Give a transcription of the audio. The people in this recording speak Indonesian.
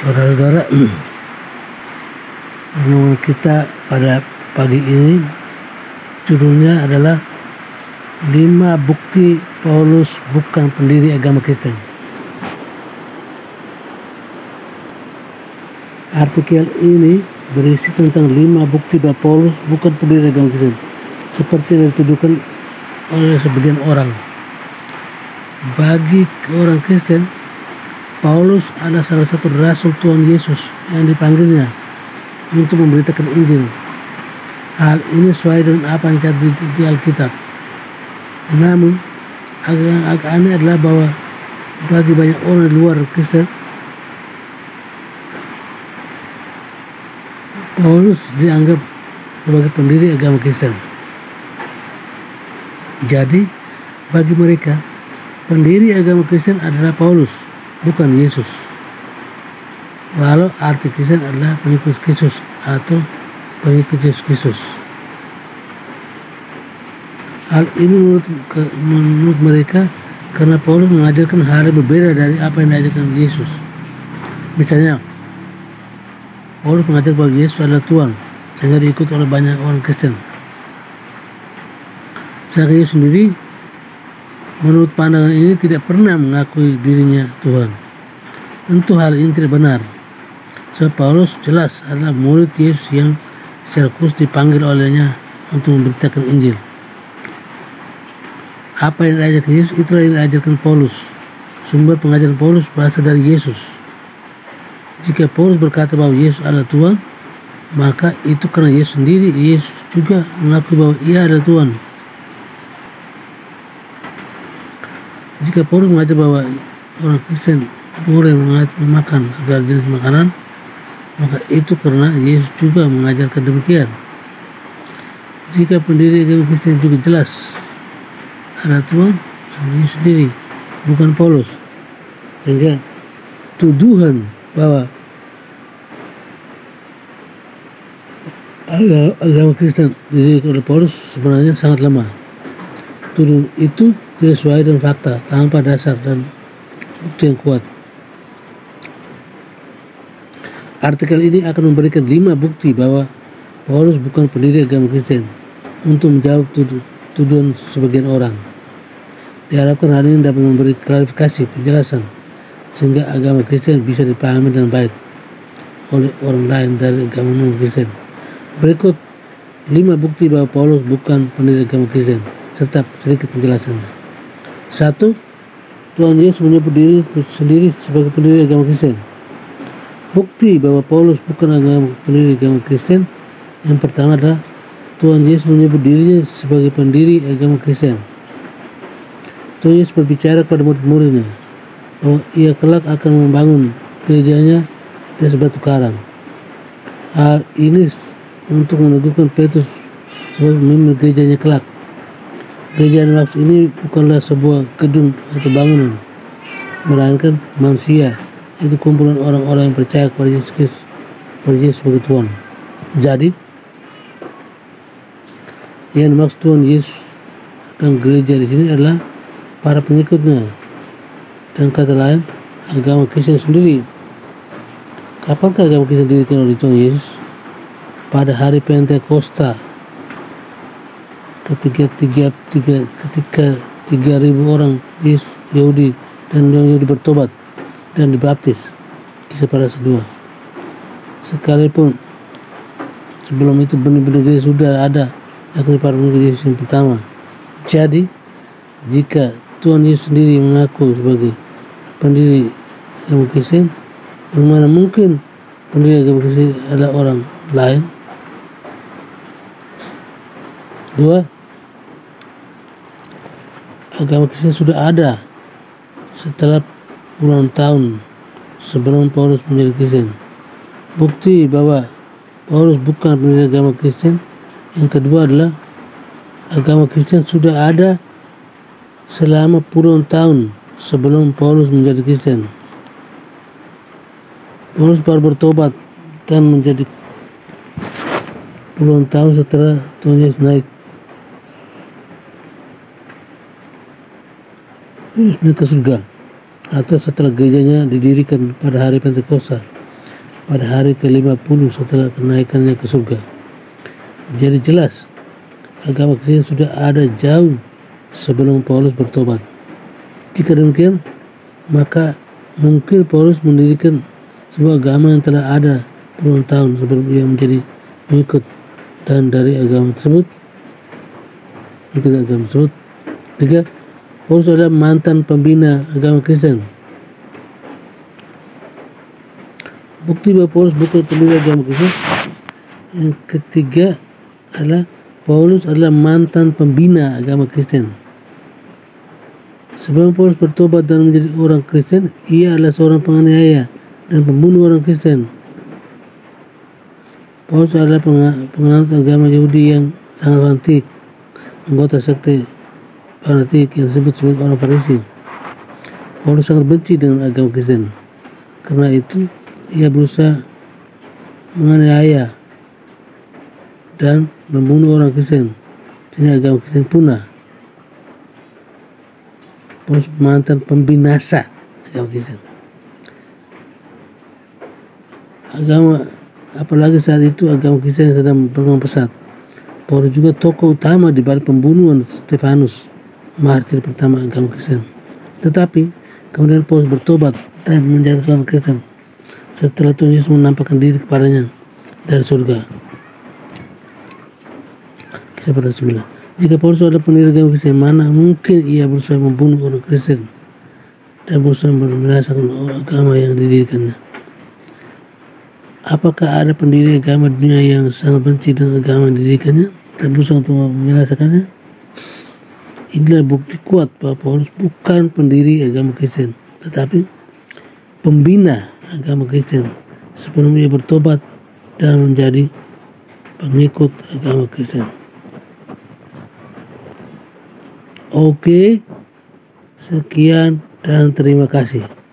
Saudara-saudara, renungan kita pada pagi ini judulnya adalah 5 bukti Paulus bukan pendiri agama Kristen. Artikel ini berisi tentang 5 bukti bahwa Paulus bukan pendiri agama Kristen, seperti yang dituduhkan oleh sebagian orang. Bagi orang Kristen, Paulus adalah salah satu rasul Tuhan Yesus yang dipanggilnya untuk memberitakan Injil. Hal ini sesuai dengan apa yang terjadi di Alkitab. Namun, agak aneh adalah bahwa bagi banyak orang di luar Kristen, Paulus dianggap sebagai pendiri agama Kristen. Jadi, bagi mereka, pendiri agama Kristen adalah Paulus, bukan Yesus. Walau arti Kristen adalah pengikut Kristus atau pengikut Yesus Kristus. Hal ini menurut mereka karena Paulus mengajarkan hal yang berbeda dari apa yang diajarkan Yesus. Misalnya, Paulus mengajar bahwa Yesus adalah Tuhan, sehingga diikuti oleh banyak orang Kristen. Sedangkan Yesus sendiri, menurut pandangan ini, tidak pernah mengakui dirinya Tuhan. Tentu hal ini tidak benar. Sebab Paulus jelas adalah murid Yesus yang secara khusus dipanggil olehnya untuk memberitakan Injil. Apa yang diajarkan Yesus, itulah yang diajarkan Paulus. Sumber pengajaran Paulus berasal dari Yesus. Jika Paulus berkata bahwa Yesus adalah Tuhan, maka itu karena Yesus sendiri. Yesus juga mengakui bahwa ia adalah Tuhan. Jika Paulus mengajar bahwa orang Kristen boleh memakan segala jenis makanan, maka itu karena Yesus juga mengajarkan demikian. Jika pendiri agama Kristen juga jelas adalah Tuhan sendiri, bukan Paulus, sehingga tuduhan bahwa agama Kristen didirikan oleh Paulus sebenarnya sangat lemah. Tuduhan itu tidak sesuai dengan fakta, tanpa dasar dan bukti yang kuat. Artikel ini akan memberikan 5 bukti bahwa Paulus bukan pendiri agama Kristen untuk menjawab tuduhan sebagian orang. Diharapkan hal ini dapat memberi klarifikasi penjelasan sehingga agama Kristen bisa dipahami dengan baik oleh orang lain dari agama non-Kristen. Berikut 5 bukti bahwa Paulus bukan pendiri agama Kristen serta sedikit penjelasannya. 1. Tuhan Yesus menyebut diri sendiri sebagai pendiri agama Kristen. Bukti bahwa Paulus bukan pendiri agama Kristen yang pertama adalah Tuhan Yesus menyebut dirinya sebagai pendiri agama Kristen. Tuhan Yesus berbicara kepada murid-muridnya bahwa ia kelak akan membangun gerejanya di atas batu karang. Hal ini untuk meneguhkan Petrus sebagai pemimpin gerejanya kelak. Gereja yang maksud ini bukanlah sebuah gedung atau bangunan, melainkan manusia, itu kumpulan orang-orang yang percaya kepada Yesus Kristus, kepada Yesus sebagai Tuhan. Jadi, yang dimaksud Tuhan Yesus dan gereja di sini adalah para pengikutnya, dan kata lain, agama Kristen sendiri. Kapankah agama Kristen didirikan oleh Tuhan Yesus? Pada hari Pentakosta, ketika 3.000 orang Yahudi dan Yahudi bertobat dan dibaptis, Kisah para Rasul 2. Sekalipun sebelum itu benih-benih gereja sudah ada, yakni para pengikut Yesus yang pertama. Jadi, jika Tuhan Yesus sendiri mengaku sebagai pendiri agama Kristen, bagaimana mungkin pendiri agama Kristen adalah orang lain? 2. Agama Kristen sudah ada setelah puluhan tahun sebelum Paulus menjadi Kristen. Bukti bahwa Paulus bukan pendiri agama Kristen yang kedua adalah agama Kristen sudah ada selama puluhan tahun sebelum Paulus menjadi Kristen. Paulus baru bertobat dan menjadi puluhan tahun setelah Tuhan Yesus naik ke surga, atau setelah gerejanya didirikan pada hari Pentakosta pada hari ke-50 setelah kenaikannya ke surga. Jadi jelas, agama Kristen sudah ada jauh sebelum Paulus bertobat. Jika demikian, maka mungkin Paulus mendirikan sebuah agama yang telah ada puluhan tahun sebelum ia menjadi pengikut dan dari agama tersebut. Tiga, Paulus adalah mantan pembina agama Kristen. Bukti bahwa Paulus bukan pendiri agama Kristen. Yang ketiga adalah Paulus adalah mantan pembina agama Kristen. Sebelum Paulus bertobat dan menjadi orang Kristen, ia adalah seorang penganiaya dan pembunuh orang Kristen. Paulus adalah penganut agama Yahudi yang sangat fanatik, anggota sekte fanatik yang disebut sebagai orang Farisi. Paulus sangat benci dengan agama Kristen. Karena itu, ia berusaha menganiaya dan membunuh orang Kristen sehingga agama Kristen punah. Paulus mantan pembinasa agama Kristen. Apalagi saat itu agama Kristen sedang berkembang pesat. Paulus juga tokoh utama di balik pembunuhan Stefanus, martir pertama agama Kristen. Tetapi kemudian Paulus bertobat dan menjadi seorang Kristen setelah Tuhan Yesus menampakkan diri kepadanya dari surga. Kisah para Rasul. Jika Paulus adalah pendiri agama Kristen, mana mungkin ia berusaha membunuh orang Kristen dan berusaha membinasakan agama yang didirikannya? Apakah ada pendiri agama dunia yang sangat benci dengan agama yang didirikannya dan berusaha untuk membinasakannya? Inilah bukti kuat bahwa Paulus bukan pendiri agama Kristen, tetapi pembina agama Kristen sebelum ia bertobat dan menjadi pengikut agama Kristen. Oke, sekian dan terima kasih.